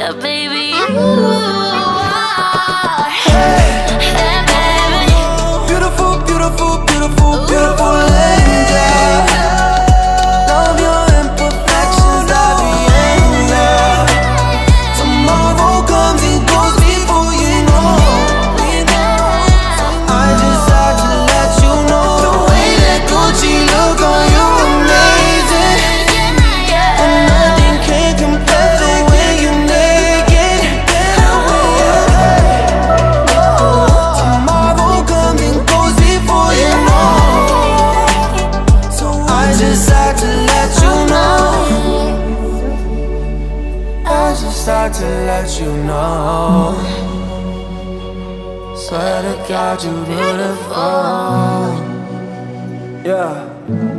baby. Hey, baby. Beautiful, beautiful, beautiful, beautiful angel. Love your imperfections, I'll be angel. Tomorrow comes and goes before you know. I just had to let you know. The way that Gucci look on you, amazing. And nothing can compare the way you naked. Tomorrow comes and goes before you know. So I just had to let you know. I just had to let you know. Swear to God, you beautiful. Yeah.